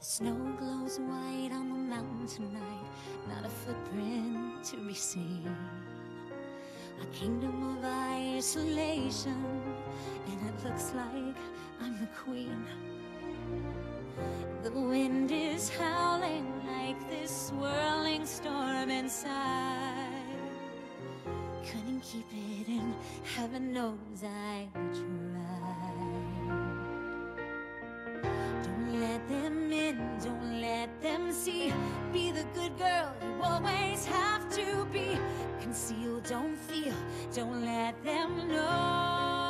The snow glows white on the mountain tonight, not a footprint to be seen. A kingdom of isolation, and it looks like I'm the queen. The wind is howling like this swirling storm inside. Couldn't keep it in, heaven knows I tried. Don't let them in, don't let them see. Be the good girl you always have to be. Conceal, don't feel, don't let them know.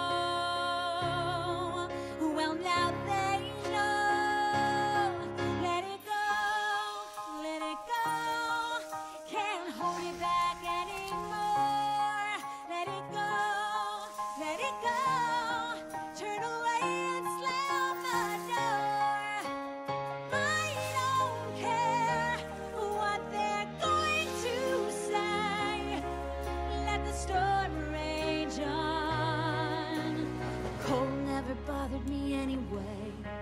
Well, now they know. Let it go, let it go. Can't hold it back anymore. Let it go, let it go. Turn away and slam the door. I don't care what they're going to say. Let the storm rage on. The cold never bothered me anyway.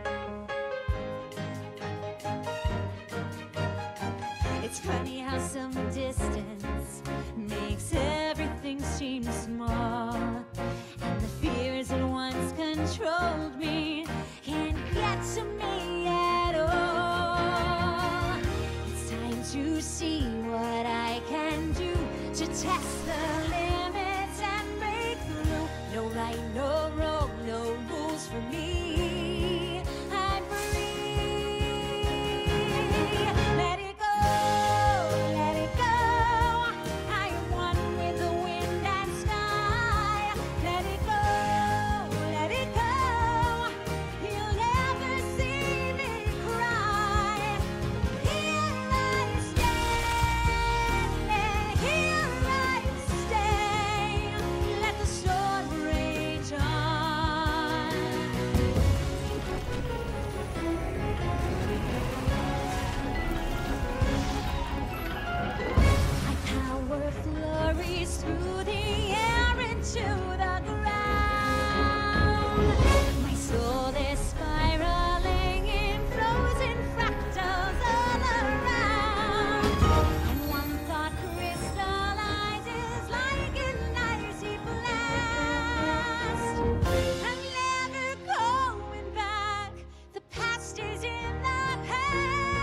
It's funny how some distance makes everything seem small, and the fears that once controlled me can't get to me at all. It's time to see what I can do to test the limits and break through. No right, no wrong, no rules for me. I'm free. Let it go, let it go. I am one with the wind and sky. Let it go, let it go. You'll never see me cry. Here I stand, here I stay. Let the storm rage on. My power flurries through the air into the ground. My soul is spiraling in frozen fractals all around. And one thought crystallizes like an icy blast. I'm never going back. The past is in the past.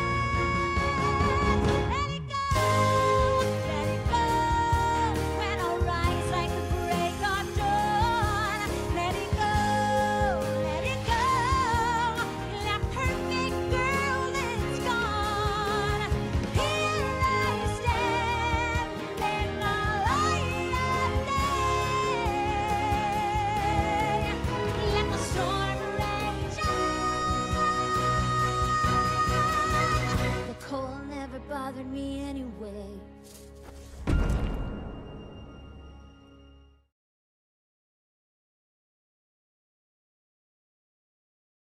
Let it go, let it go. When I'll rise like the break of dawn. Let it go, let it go. That perfect girl is gone. Here I stand in the light of day. Let the storm rage on. The cold never bothered me anyway.